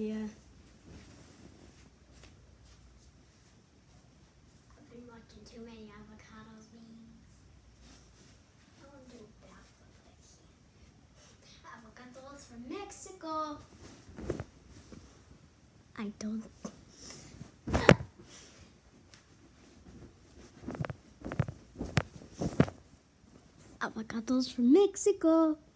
idea. I've been watching too many avocado memes. I want to do that, but I can't. Avocados from Mexico. I don't. Avocados from Mexico.